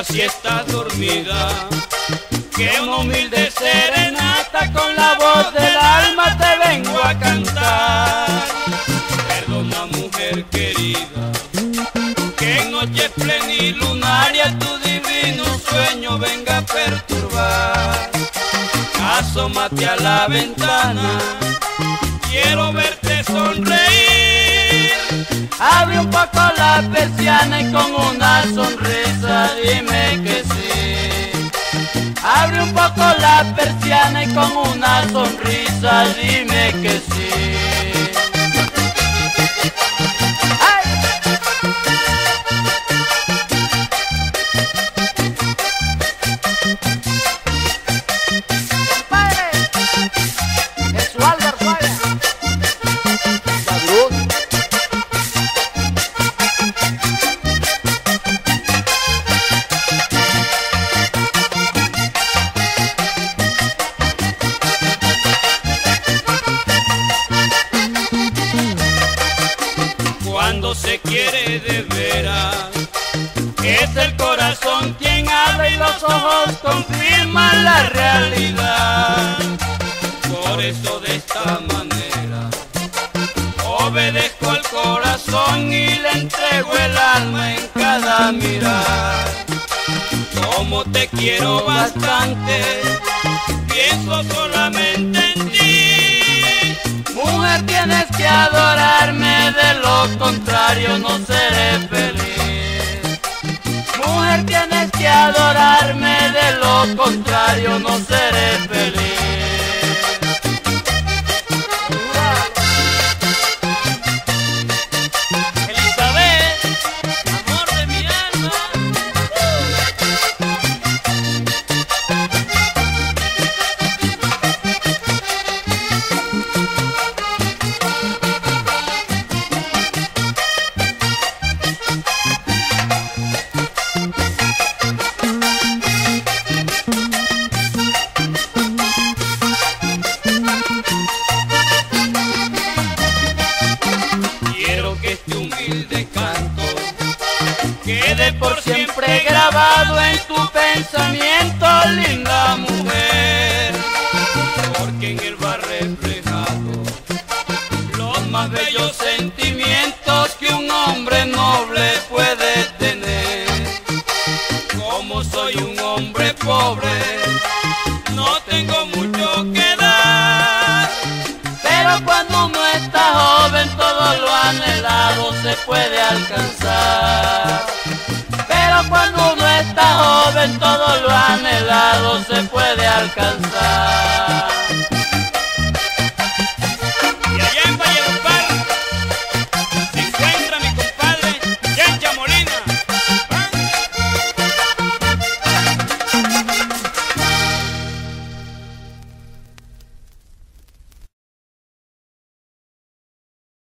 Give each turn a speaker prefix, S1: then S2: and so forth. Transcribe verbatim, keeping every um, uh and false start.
S1: si estás dormida, que una humilde serenata con la voz del alma te vengo a cantar. Perdona, mujer querida, que en noche plenilunaria tu divino sueño venga a perturbar. Asómate a la ventana, quiero verte sonreír. Abre un poco la persiana y con una sonrisa dime que sí. Abre un poco la persiana y con una sonrisa dime que sí. Cuando se quiere de veras, es el corazón quien habla y los ojos confirman la realidad. Por eso de esta manera obedezco al corazón y le entrego el alma en cada mirar. Como te quiero bastante, pienso solamente en ti. Mujer, tienes que adorarme, de lo contrario no seré feliz. Mujer, tienes que adorarme, de lo contrario no seré feliz. Elizabeth, amor de mi alma. Quiero que este humilde canto quede por siempre grabado en tu pensamiento, linda mujer, porque en él va reflejado los más bellos sentimientos que un hombre noble puede tener. Como soy un hombre pobre, no tengo mucho que dar, pero cuando uno está joven todo lo anhelado se puede alcanzar. Pero cuando uno está joven todo lo anhelado se puede alcanzar.